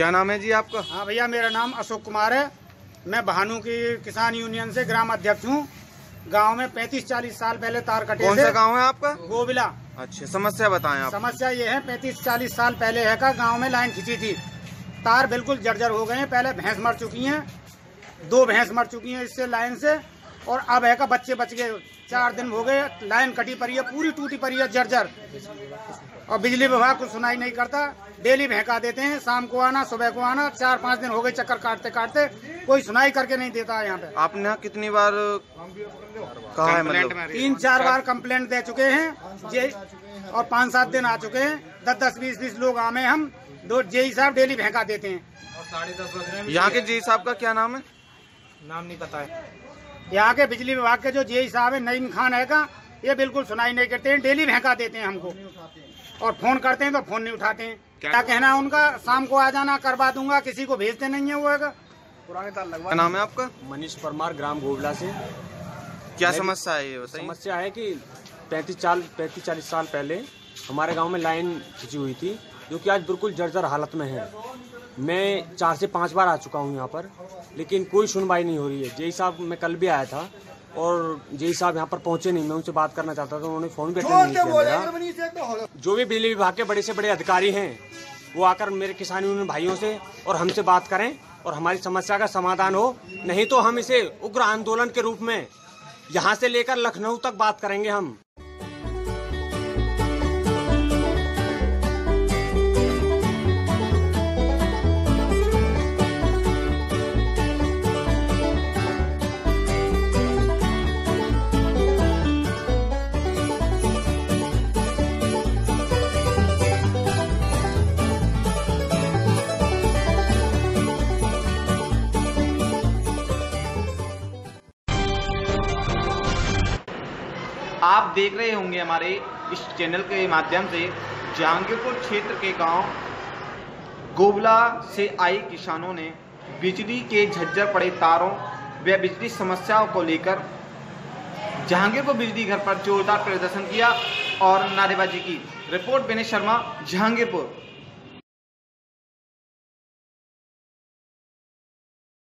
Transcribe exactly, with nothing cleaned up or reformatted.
क्या नाम है जी आपका? हाँ भैया, मेरा नाम अशोक कुमार है। मैं भानु की किसान यूनियन से ग्राम अध्यक्ष हूँ। गांव में पैंतीस चालीस साल पहले तार कटे। कौन सा गांव है आपका? गोबिला। अच्छा, समस्या बताएं आप। समस्या ये है, पैंतीस चालीस साल पहले है का गांव में लाइन खींची थी, तार बिल्कुल जर्जर हो गए हैं। पहले भैंस मर चुकी हैं, दो भैंस मर चुकी हैं इससे लाइन से, और अब है का बच्चे बच गए। चार दिन हो गए, लाइन कटी पड़ी है, पूरी टूटी पड़ी है, जर्जर। और बिजली विभाग को सुनाई नहीं करता, डेली भहका देते हैं, शाम को आना सुबह को आना। चार पाँच दिन हो गए चक्कर काटते काटते, कोई सुनाई करके नहीं देता है यहाँ पे। आपने यहाँ कितनी बार कहा है? मतलब तीन चार बार कंप्लेंट दे चुके हैं जे, और पाँच सात दिन आ चुके हैं। दस दस बीस बीस लोग आमे हम दो जेई साहब डेली भहका देते हैं। यहाँ के जेई साहब का क्या नाम है? नाम नहीं पता है। यहाँ के बिजली विभाग के जो जेई साहब है नईम खान है का, ये बिल्कुल सुनाई नहीं करते हैं, डेली भहका देते हैं हमको, और फोन करते हैं तो फोन नहीं उठाते हैं। क्या कहना है उनका, शाम को आ जाना, करवा दूंगा, किसी को भेजते नहीं है वो है। पुराने तार लगवा। क्या नाम है आपका? मनीष परमार, ग्राम गोबला से। क्या समस्या है ये? समस्या है कि पैंतीस चाल पैंतीस चालीस साल पहले हमारे गांव में लाइन खींची हुई थी, जो कि आज बिल्कुल जर्जर हालत में है। मैं चार से पांच बार आ चुका हूं यहाँ पर, लेकिन कोई सुनवाई नहीं हो रही है। जेई साहब, मैं कल भी आया था और जेई साहब यहाँ पर पहुंचे नहीं। मैं उनसे बात करना चाहता था, उन्होंने फोन भी अटेंड नहीं किया। जो भी बिजली विभाग के बड़े से बड़े अधिकारी हैं, वो आकर मेरे किसान यूनियन भाइयों से और हमसे बात करें और हमारी समस्या का समाधान हो। नहीं तो हम इसे उग्र आंदोलन के रूप में यहाँ से लेकर लखनऊ तक बात करेंगे हम। आप देख रहे होंगे हमारे इस चैनल के माध्यम से जहांगीरपुर क्षेत्र के गांव गोबला से आए किसानों ने बिजली के झज्जर पड़े तारों व बिजली समस्याओं को लेकर जहांगीरपुर बिजली घर पर जोरदार प्रदर्शन किया और नारेबाजी की। रिपोर्ट विनय शर्मा, जहांगीरपुर।